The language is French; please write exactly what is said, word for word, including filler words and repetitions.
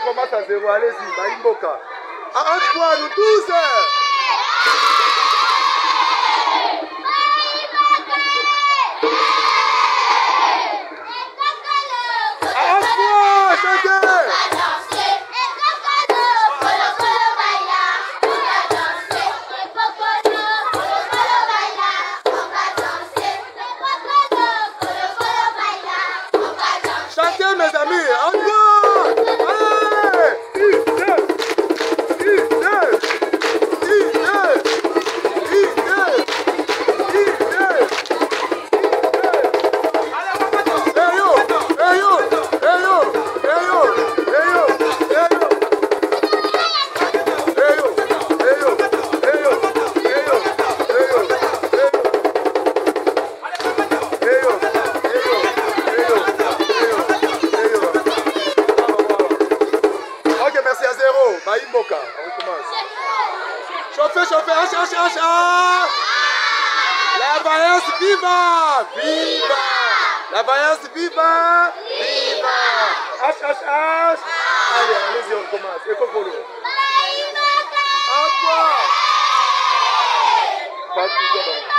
commence à zéro. Allez-y, Baïmboka. À un point, nous tous. À un point, chacun. Chantez mes amis, encore! Allez! Une, deux, une, deux, une, deux, une, deux, une, deux, Hey yo! Hey yo! Hey yo! Hey yo! Hey yo! Hey yo! Hey yo! Hey yo! Hey yo! Hey yo! Hey yo! Hey yo! Ok, merci à zéro. Baïmboka, on recommence. Chauffez, chauffez, H, H, H, H. La vaillance viva, viva. La vaillance viva, viva. H, H, H. Allez, allez-y, on recommence. Et Kokolo. Baïmboka. Encore. Pas tout ça,